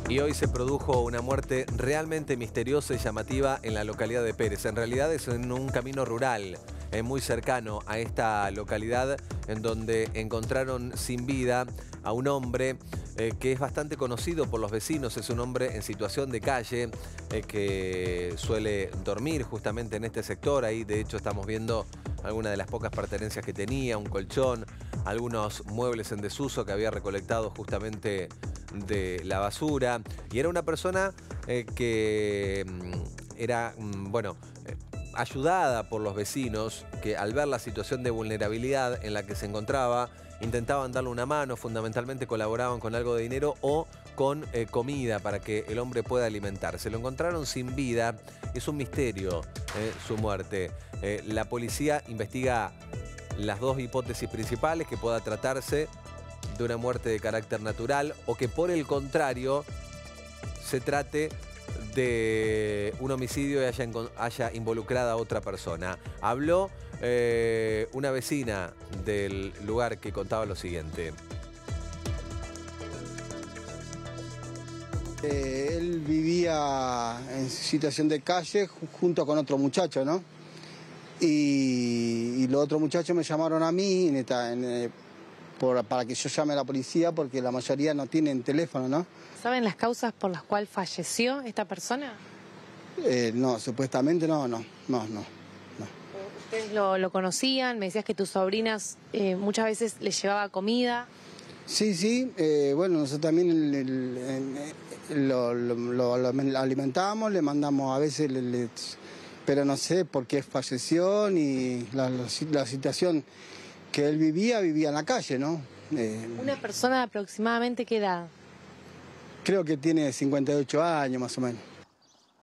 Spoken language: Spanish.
Y hoy se produjo una muerte realmente misteriosa y llamativa en la localidad de Pérez. En realidad es en un camino rural, muy cercano a esta localidad, en donde encontraron sin vida a un hombre que es bastante conocido por los vecinos. Es un hombre en situación de calle que suele dormir justamente en este sector. Ahí de hecho estamos viendo algunas de las pocas pertenencias que tenía, un colchón, algunos muebles en desuso que había recolectado justamente de la basura. Y era una persona que era, ayudada por los vecinos, que al ver la situación de vulnerabilidad en la que se encontraba, intentaban darle una mano, fundamentalmente colaboraban con algo de dinero o con comida para que el hombre pueda alimentarse. Lo encontraron sin vida, es un misterio su muerte. La policía investiga las dos hipótesis principales: que pueda tratarse de una muerte de carácter natural o que por el contrario se trate de un homicidio y haya involucrada a otra persona. Habló una vecina del lugar que contaba lo siguiente. Él vivía en situación de calle junto con otro muchacho, ¿no? Y los otros muchachos me llamaron a mí para que yo llame a la policía, porque la mayoría no tienen teléfono, ¿no? ¿Saben las causas por las cuales falleció esta persona? No, supuestamente no. ¿Ustedes lo conocían? Me decías que tus sobrinas muchas veces les llevaba comida. Sí, bueno, nosotros también lo alimentamos, le mandamos a veces, pero no sé por qué falleció, ni la situación que él vivía en la calle, ¿no? ¿Una persona de aproximadamente qué edad? Creo que tiene 58 años más o menos.